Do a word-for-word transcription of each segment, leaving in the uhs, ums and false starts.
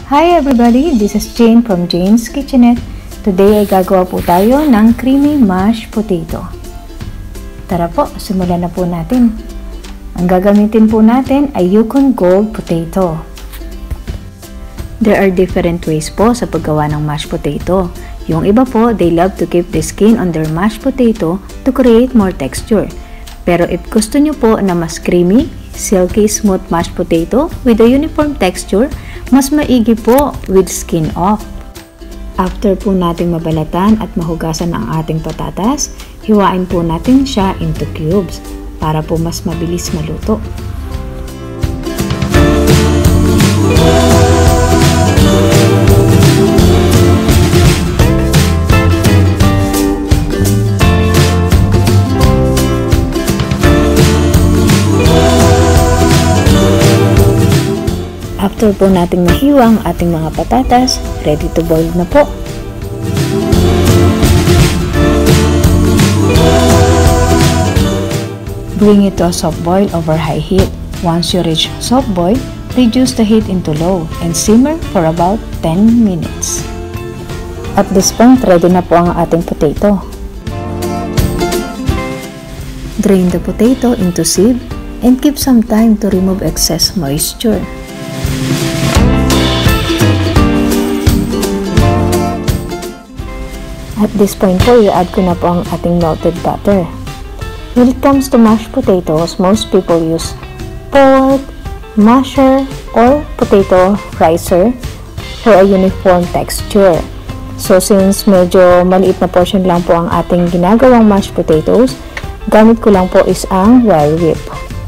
Hi everybody, this is Jane from Jane's Kitchenette. Today ay gagawa po tayo ng creamy mashed potato. Tara po, simulan na po natin. Ang gagamitin po natin ay Yukon Gold potato. There are different ways po sa paggawa ng mashed potato. Yung iba po, they love to keep the skin on their mashed potato to create more texture. Pero if gusto nyo po na mas creamy, silky, smooth mashed potato with a uniform texture, mas maigi po with skin off. After po nating mabalatan at mahugasan ang ating patatas, hiwain po natin siya into cubes para po mas mabilis maluto. After po nating mahiwa ang ating mga patatas, ready to boil na po. Bring it to a soft boil over high heat. Once you reach soft boil, reduce the heat into low and simmer for about ten minutes. At this point, ready na po ang ating potato. Drain the potato into sieve and keep some time to remove excess moisture. At this point po, i-add ko na po ang ating melted butter. When it comes to mashed potatoes, most people use pork, masher, or potato ricer for a uniform texture. So since medyo maliit na portion lang po ang ating ginagawang mashed potatoes, gamit ko lang po is ang wire whip.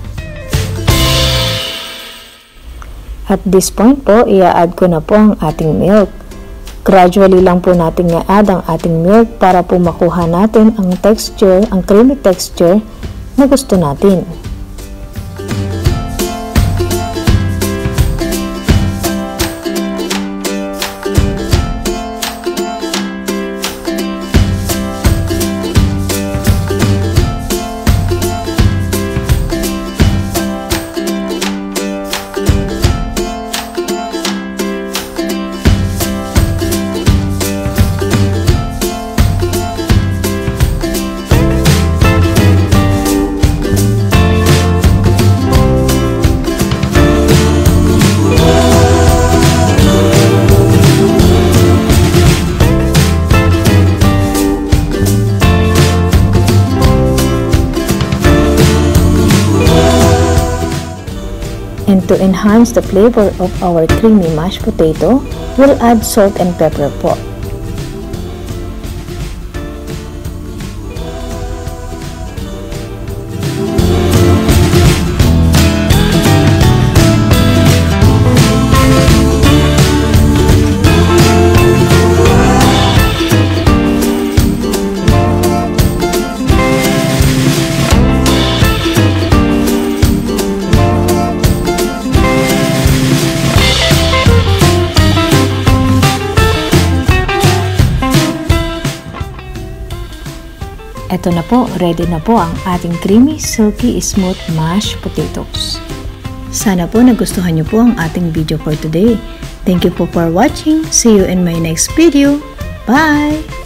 At this point po, i-add ko na po ang ating milk. Gradually lang po natin i-add ang ating milk para po makuha natin ang texture, ang creamy texture na gusto natin. And to enhance the flavor of our creamy mashed potato, we'll add salt and pepper po. Ito na po, ready na po ang ating creamy, silky, smooth mashed potatoes. Sana po nagustuhan niyo po ang ating video for today. Thank you po for watching. See you in my next video. Bye!